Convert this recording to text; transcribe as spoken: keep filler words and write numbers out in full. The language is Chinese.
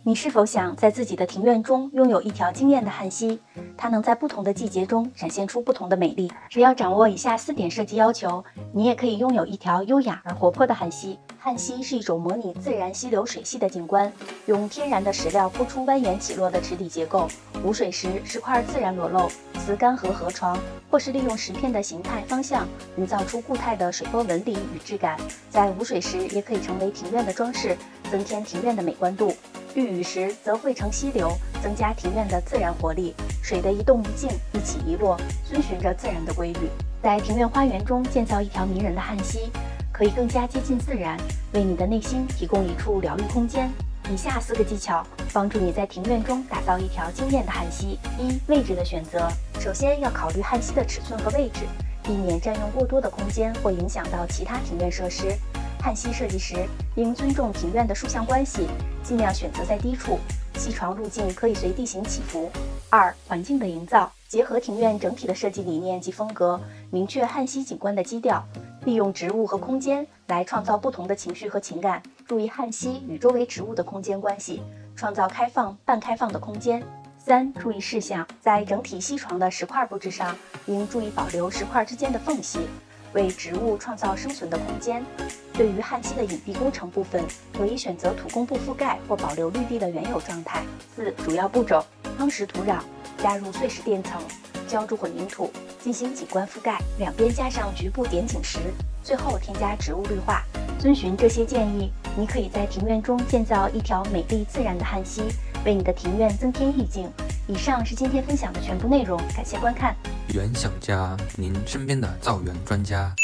你是否想在自己的庭院中拥有一条惊艳的旱溪？它能在不同的季节中展现出不同的美丽。只要掌握以下四点设计要求，你也可以拥有一条优雅而活泼的旱溪。旱溪是一种模拟自然溪流水系的景观，用天然的石料铺出蜿蜒起落的池底结构，无水时石块自然裸露，似干涸河床，或是利用石片的形态方向，营造出固态的水波纹理与质感。在无水时，也可以成为庭院的装饰，增添庭院的美观度。遇雨时则汇成溪流，增加庭院的自然活力。水的一动一静，一起一落，遵循着自然的规律。在庭院花园中建造一条迷人的旱溪，可以更加接近自然，为你的内心提供一处疗愈空间。以下四个技巧帮助你在庭院中打造一条惊艳的旱溪。一、位置的选择。首先要考虑旱溪的尺寸和位置，避免占用过多的空间或影响到其他庭院设施。旱溪设计时应尊重庭院的竖向关系，尽量选择在低处，溪床路径可以随地形起伏。二、环境的营造。结合庭院整体的设计理念及风格，明确旱溪景观的基调，利用植物和空间来创造不同的情绪和情感。注意旱溪与周围植物的空间关系，创造开放、半开放的空间。三、注意事项。在整体溪床的石块布置上，应注意保留石块之间的缝隙，为植物创造生存的空间。对于旱溪的隐蔽工程部分，可以选择土工布覆盖或保留绿地的原有状态。四、主要步骤：夯实土壤，加入碎石垫层，浇筑混凝土，进行景观覆盖，两边加上局部点景石，最后添加植物绿化。遵循这些建议，你可以在庭院中建造一条美丽自然的旱溪，为你的庭院增添意境。以上是今天分享的全部内容，感谢观看。 原想家，您身边的造园专家。